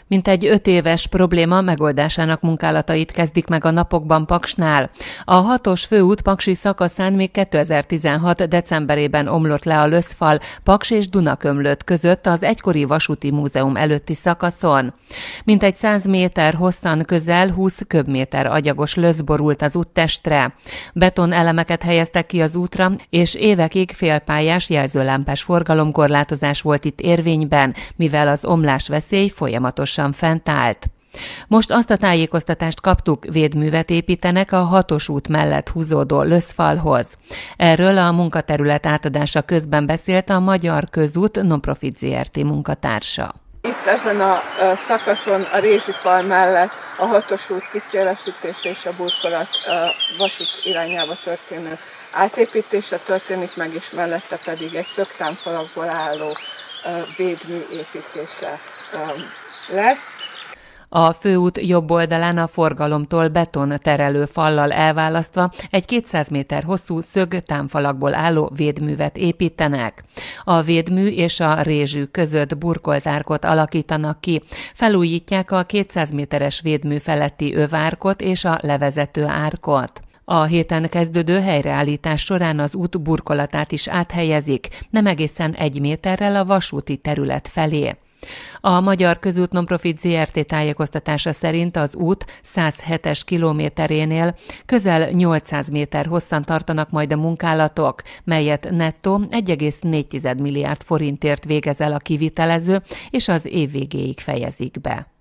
Mintegy 5 éves probléma megoldásának munkálatait kezdik meg a napokban Paksnál. A 6-os főút paksi szakaszán még 2016. decemberében omlott le a löszfal Paks és Dunakömlött között az egykori vasúti múzeum előtti szakaszon. Mintegy 100 méter hosszan közel 20 köbméter agyagos lösz borult az úttestre. Beton elemeket helyeztek ki az útra, és évekig félpályás jelzőlámpás forgalomkorlátozás volt itt érvényben, mivel az omlás veszély folyamatosan fent állt. Most azt a tájékoztatást kaptuk, védművet építenek a 6-os út mellett húzódó löszfalhoz. Erről a munkaterület átadása közben beszélt a Magyar Közút Non-Profit Zrt. Munkatársa. Itt ezen a szakaszon a rézsifal mellett a 6-os út kiszélesítése és a burkolat vasút irányába történő átépítése történik meg, és mellette pedig egy szögtámfalakból álló védmű építése lesz. A főút jobb oldalán a forgalomtól beton terelő fallal elválasztva egy 200 méter hosszú szögtámfalakból álló védművet építenek. A védmű és a rézsű között burkolt árkot alakítanak ki. Felújítják a 200 méteres védmű feletti övárkot és a levezető árkot. A héten kezdődő helyreállítás során az út burkolatát is áthelyezik, nem egészen 1 méterrel a vasúti terület felé. A Magyar Közút Non-Profit Zrt. Tájékoztatása szerint az út 107-es kilométerénél közel 800 méter hosszan tartanak majd a munkálatok, melyet nettó 1,4 milliárd forintért végez el a kivitelező, és az év végéig fejezik be.